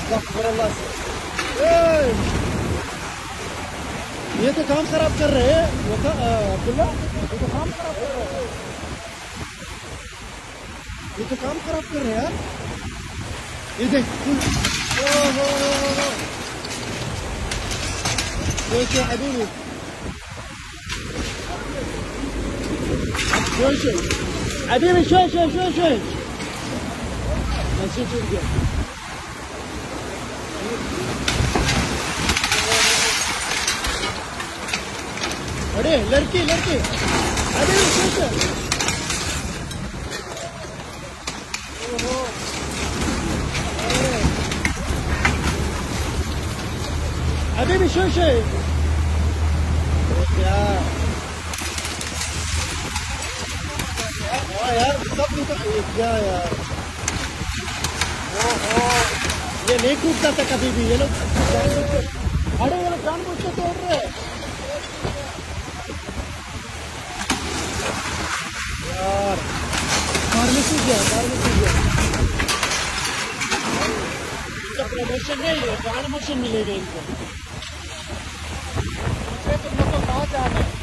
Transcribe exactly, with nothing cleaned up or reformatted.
अल्लाह से। ये तो काम खराब कर रहे हैं अब्दुल्ला, ये तो काम खराब कर रहे हैं, ये तो काम खराब कर रहे हैं यार। ये देख شوي حبيبي شوي شوي حبيبي شوي شوي شوي شوي نسيت ارجع अरे लड़की लड़की अरे शोशे अभी भी शोशे यार यार सब तो क्या यार ओहो ये नहीं कूदता था कभी भी। ये लोग अरे ये लोग जानबूझ के तोड़ रहे हैं यार। मारने से गया मारने से गया प्रमोशन नहीं है, प्रमोशन मिलेगा इनको। तुम लोग तो कहाँ जा रहे हैं?